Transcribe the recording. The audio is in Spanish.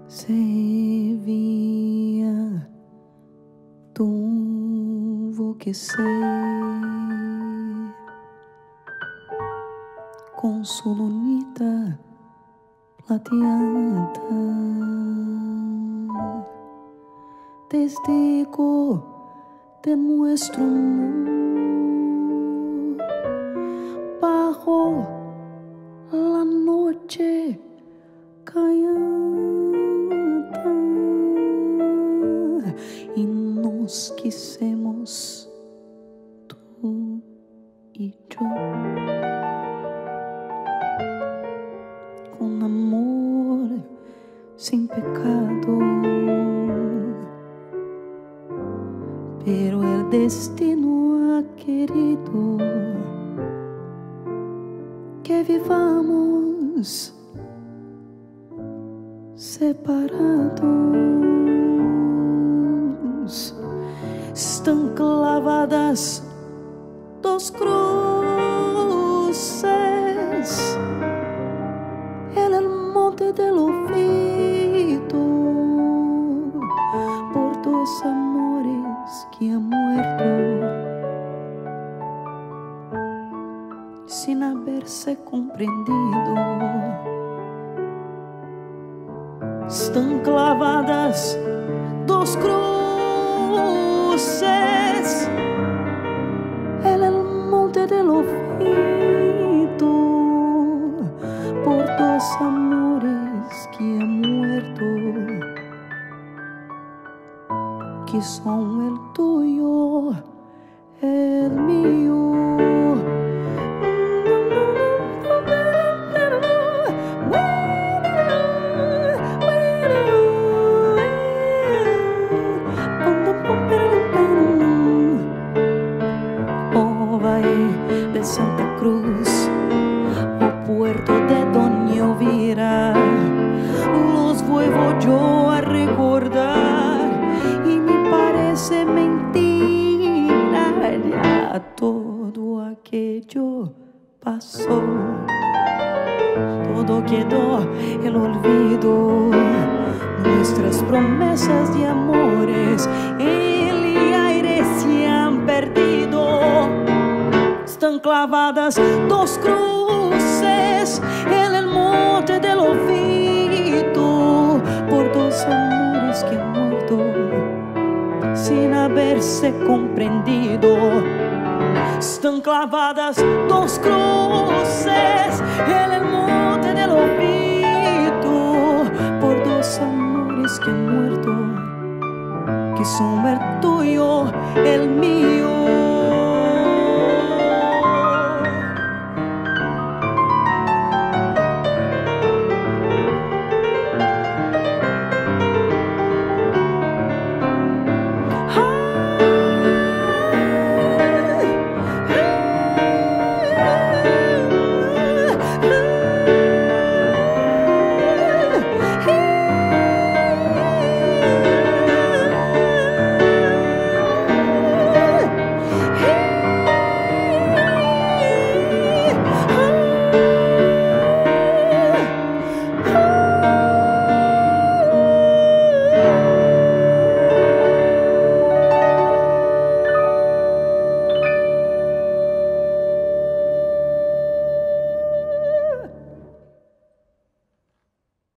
Sevilla, tuvo que ser con su lunita plateada, testigo de nuestro amor bajo la noche callada, y nos quisimos tú y yo con amor sin pecado, pero el destino ha querido que vivamos separados. Están clavadas dos cruces en el monte del olvido por dos amores que han muerto sin haberse comprendido. Están clavadas dos cruces en el monte del olvido por dos amores que han muerto, que son el tuyo, el mío. De Santa Cruz o Puerto de Doña Elvira, los vuelvo yo a recordar y me parece mentira, ya todo aquello pasó, todo quedó en el olvido, nuestras promesas de amores en el aire se han perdido. Están clavadas dos cruces en el monte del olvido por dos amores que han muerto sin haberse comprendido. Están clavadas dos cruces en el monte del olvido por dos amores que han muerto, que son el tuyo, el mío.